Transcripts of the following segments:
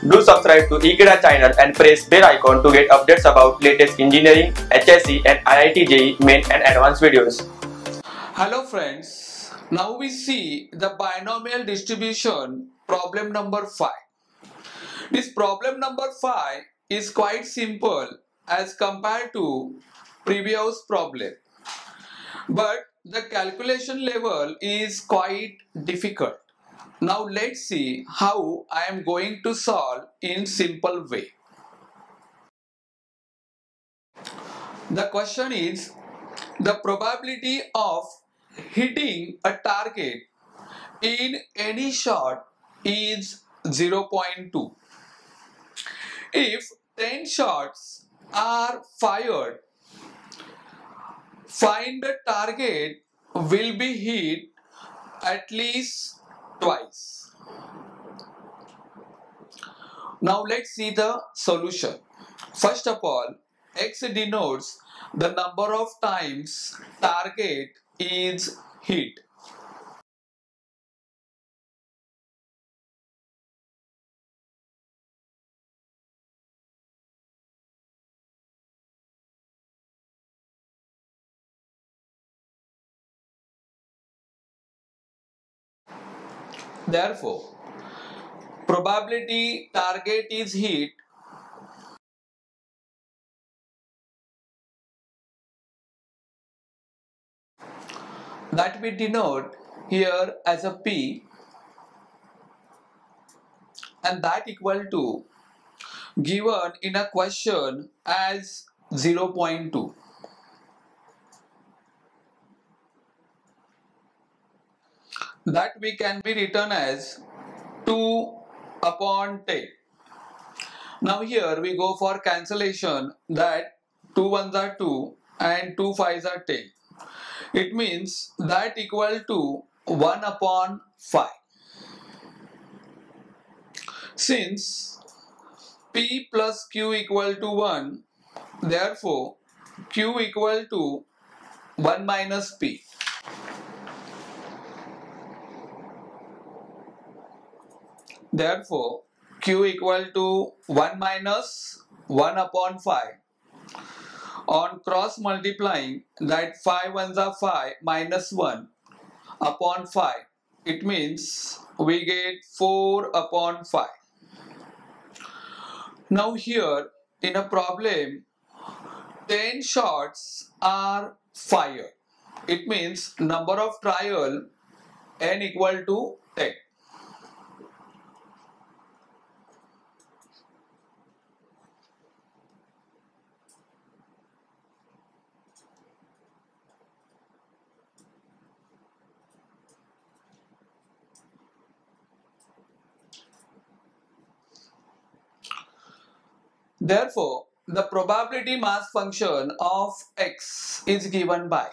Do subscribe to Ekeeda channel and press bell icon to get updates about latest engineering, HSC and IIT JEE main and advanced videos. Hello friends, now we see the binomial distribution problem number 5. This problem number 5 is quite simple as compared to previous problem, but the calculation level is quite difficult. Now let's see how I am going to solve in simple way. The question is, the probability of hitting a target in any shot is 0.2. If 10 shots are fired, find the target will be hit at least twice. Now let's see the solution. First of all, X denotes the number of times target is hit. Therefore, probability target is hit that we denote here as a P, and that equal to given in a question as 0.2. That we can be written as 2 upon 10. Now here we go for cancellation, that 2 ones are 2 and 2 fives are 10. It means that equal to 1 upon 5. Since P plus Q equal to 1, therefore Q equal to 1 minus P. Therefore, Q equal to 1 minus 1 upon 5. On cross multiplying, that 5 ones are 5 minus 1 upon 5. It means we get 4 upon 5. Now here in a problem, 10 shots are fired. It means number of trial n equal to 10. Therefore, the probability mass function of X is given by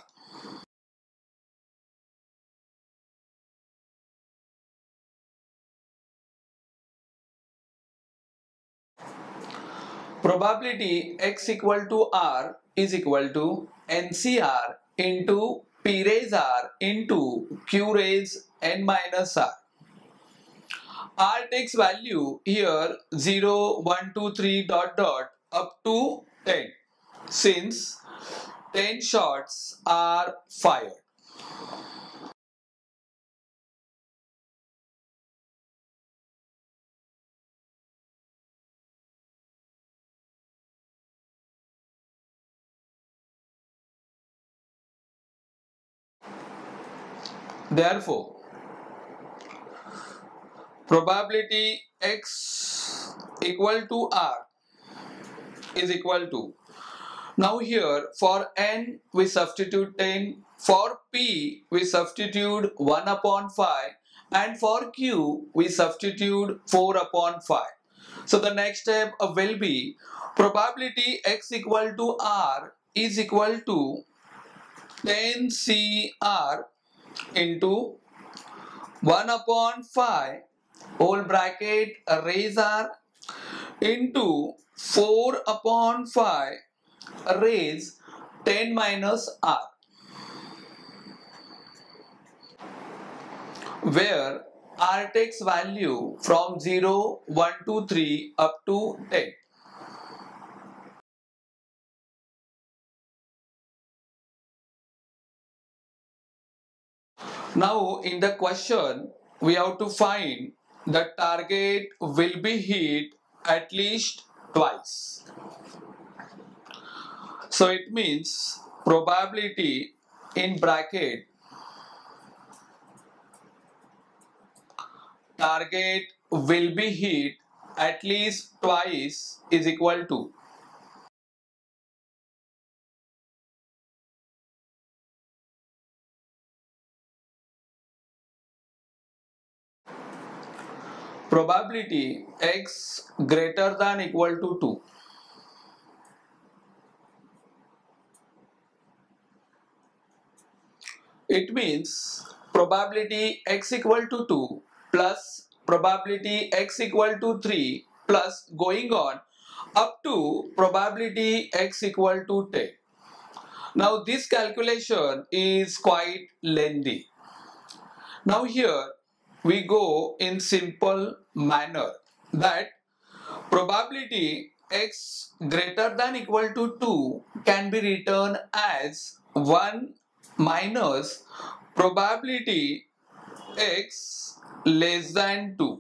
probability X equal to R is equal to NCR into P raise R into Q raise N minus R. R takes value here 0, 1, 2, 3 dot dot up to 10, since 10 shots are fired. Therefore, probability X equal to R is equal to, now here for N we substitute 10, for P we substitute 1 upon 5, and for Q we substitute 4 upon 5. So the next step will be probability X equal to R is equal to 10 CR into 1 upon 5 whole bracket raise R into 4 upon 5 raise 10 minus R, where R takes value from 0, 1, 2, 3 up to 10. Now in the question we have to find the target will be hit at least twice. So it means probability in bracket target will be hit at least twice is equal to probability x greater than equal to 2. It means probability x equal to 2 plus probability x equal to 3 plus going on up to probability x equal to 10. Now this calculation is quite lengthy. Now here we go in simple manner that probability x greater than equal to 2 can be written as 1 minus probability x less than 2,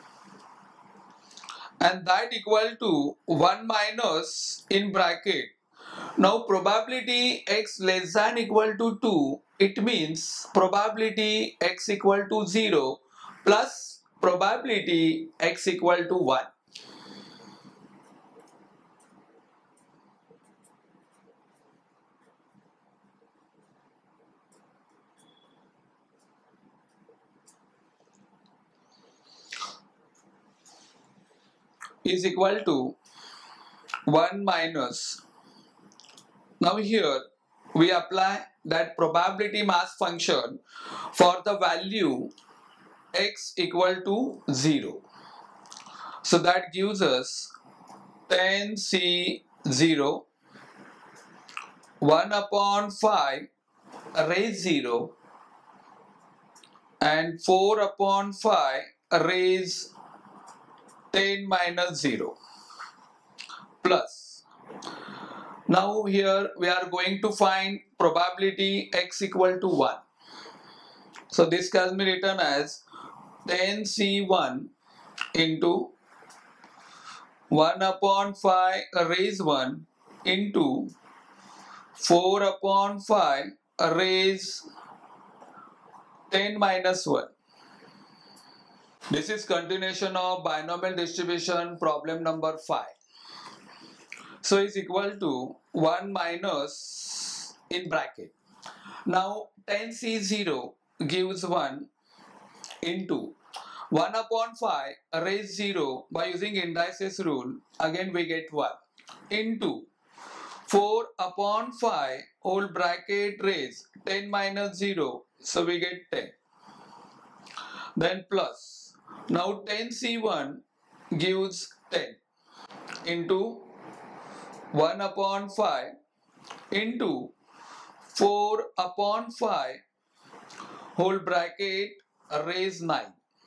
and that equal to 1 minus in bracket. Now probability x less than equal to 2, it means probability x equal to 0 plus probability x equal to 1. Is equal to 1 minus. Now here we apply that probability mass function for the value x equal to 0. So that gives us 10C0 1 upon 5 raise 0 and 4 upon 5 raise 10 minus 0 plus. Now here we are going to find probability x equal to 1. So this can be written as 10C1 into 1 upon 5 raise 1 into 4 upon 5 raise 10 minus 1. This is continuation of binomial distribution problem number 5. So is equal to 1 minus in bracket. Now 10C0 gives 1 into 1 upon 5 raise 0 by using indices rule, again we get 1 into 4 upon 5 whole bracket raise 10 minus 0, so we get 10. Then plus. Now 10C1 gives 10 into 1 upon 5 into 4 upon 5 whole bracket raise 9.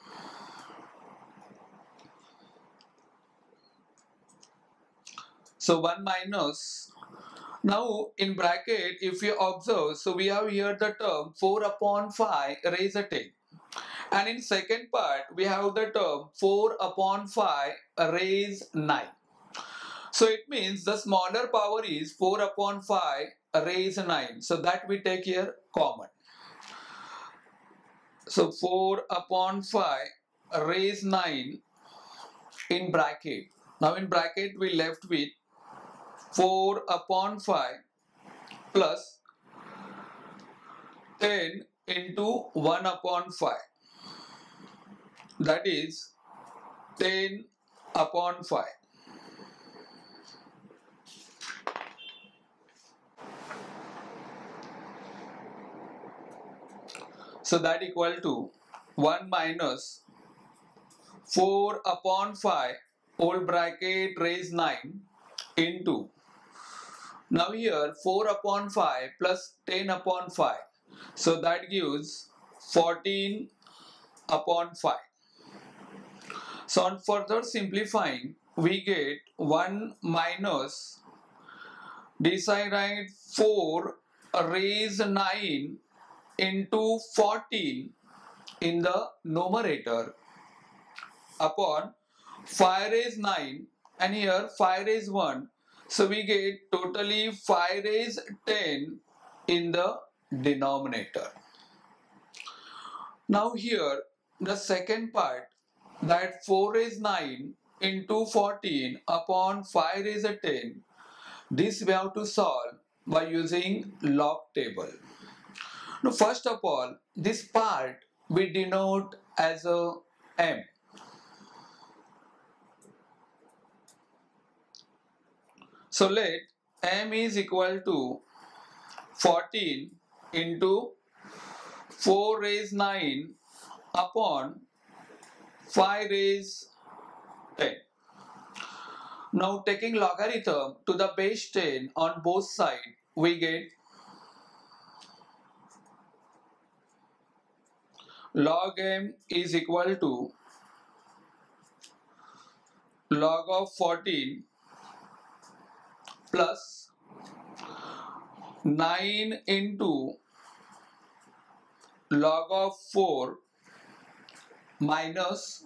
So 1 minus. Now in bracket if you observe, so we have here the term 4 upon 5 raise a 10. And in second part we have the term 4 upon 5 raise 9. So it means the smaller power is 4 upon 5 raise 9. So that we take here common. So 4 upon 5 raise 9 in bracket. Now in bracket we left with 4 upon 5 plus 10 into 1 upon 5. That is 10 upon 5. So that equal to 1 minus 4 upon 5 whole bracket raise 9 into. Now here 4 upon 5 plus 10 upon 5. So that gives 14 upon 5. So on further simplifying, we get 1 minus, this I write 4 raised 9 into 14 in the numerator upon 5 raised 9, and here 5 raised 1. So we get totally 5 raised 10 in the denominator. Now here the second part, that 4 raised 9 into 14 upon 5 raised 10, this we have to solve by using log table. Now first of all, this part we denote as a m. So let m is equal to 14 into 4 raised 9 upon 5 raised 10. Now taking logarithm to the base 10 on both sides, we get log m is equal to log of 14 plus 9 into log of 4 minus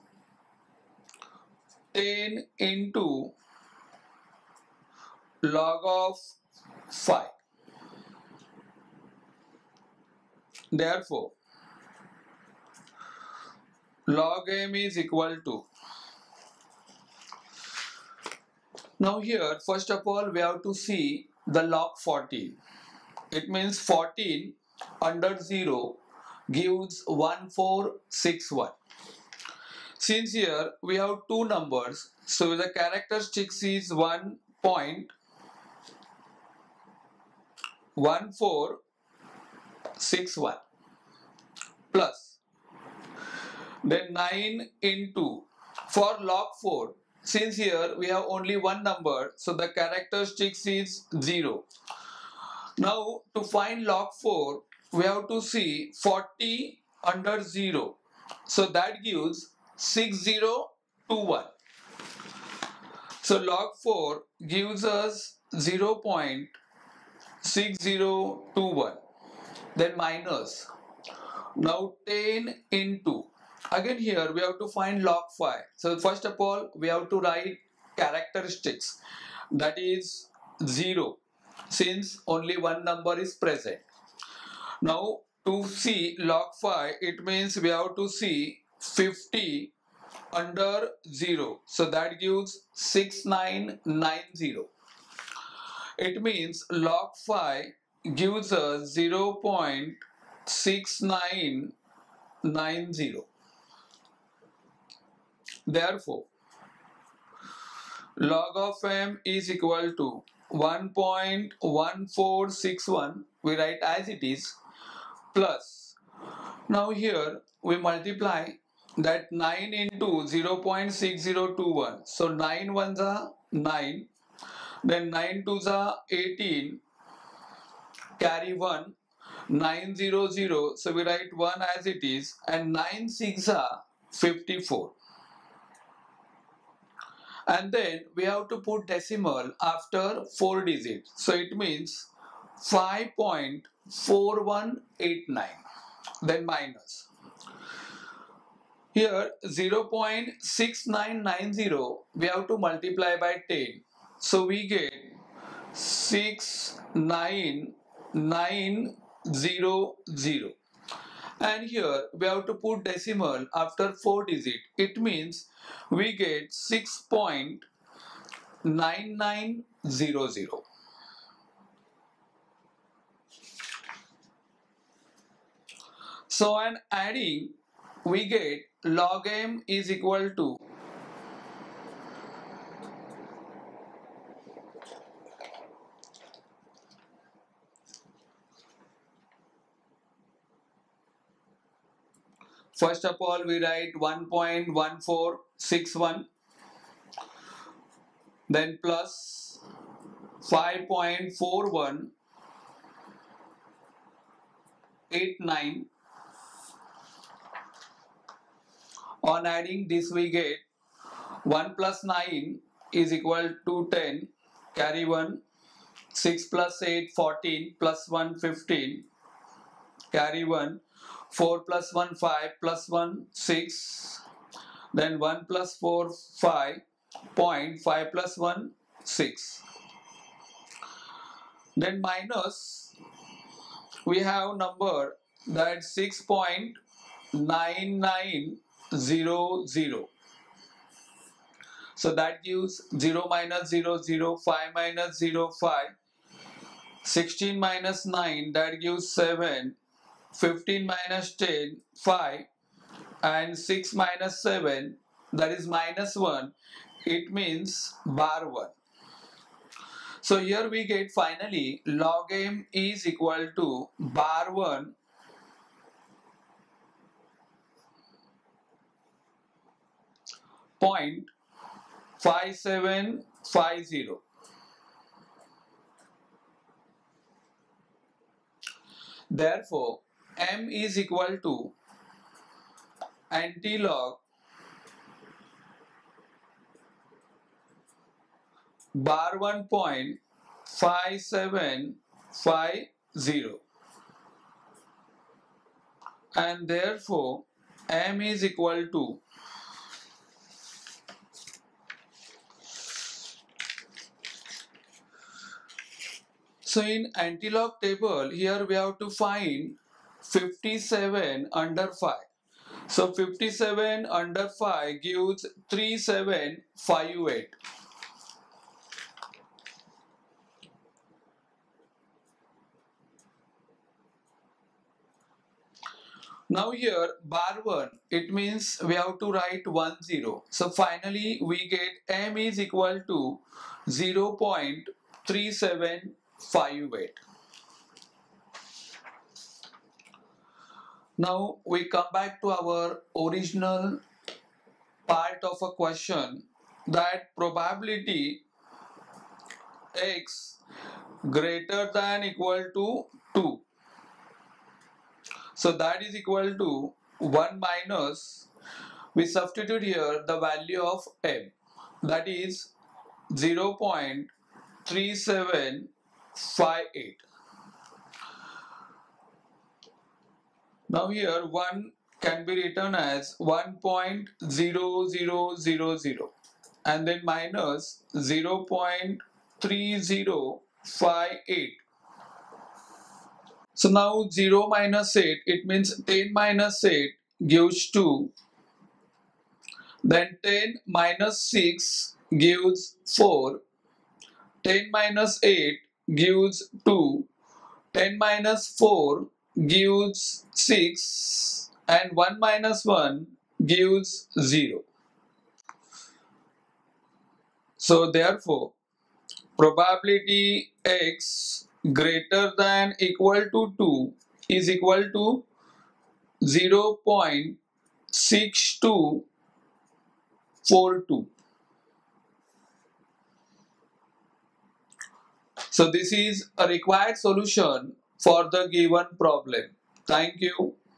10 into log of 5. Therefore, log m is equal to, now here first of all we have to see the log 14. It means 14 under 0 gives 1461. Since here we have two numbers, so the characteristics is 1.1461 plus then 9 into, for log 4, since here we have only one number, so the characteristics is 0. Now to find log 4, we have to see 40 under 0, so that gives 6021. So log 4 gives us 0.6021, then minus, now 10 into, again here we have to find log 5. So first of all we have to write characteristics, that is 0, since only one number is present. Now to see log 5, it means we have to see 50 under 0, so that gives 6990. It means log 5 gives us 0.6990. Therefore, log of m is equal to 1.1461, we write as it is, plus, now here we multiply that 9 into 0.6021, so 9 ones are 9, then 9 twos are 18, carry 1, 900, so we write 1 as it is, and 9 6 are 54. And then we have to put decimal after 4 digits, so it means 5.4189, then minus. Here 0.6990 we have to multiply by 10, so we get 69900, and here we have to put decimal after 4 digits, it means we get 6.9900. So on adding, we get log m is equal to first of all we write 1.1461, then plus 5.4189, On adding this we get 1 plus 9 is equal to 10, carry 1, 6 plus 8 14, plus 1 15, carry 1, 4 plus 1 5, plus 1 6, then 1 plus 4 5, point 5 plus 1 6. Then minus, we have number that 6.9900. So that gives 0 minus 0 0, 5 minus 0 5, 16 minus 9 that gives 7, 15 minus 10 5, and 6 minus 7 that is minus 1. It means bar 1. So here we get finally log m is equal to bar 1 0.5750. Therefore, m is equal to antilog bar 1.5750, and therefore m is equal to so in antilog table here we have to find 57 under 5. So 57 under 5 gives 3758. Now here bar 1, it means we have to write 10. So finally we get m is equal to 0.3758. Now we come back to our original part of a question, that probability x greater than equal to 2. So that is equal to 1 minus, we substitute here the value of m, that is 0.3758. Now here 1 can be written as 1.0000 and then minus 0.3058. So now 0 minus 8, it means 10 minus 8 gives 2. Then 10 minus 6 gives 4. 10 minus 8 gives 2. 10 minus 4 gives 6. And 1 minus 1 gives 0. So therefore, probability x greater than equal to 2 is equal to 0.6242. So this is a required solution for the given problem. Thank you.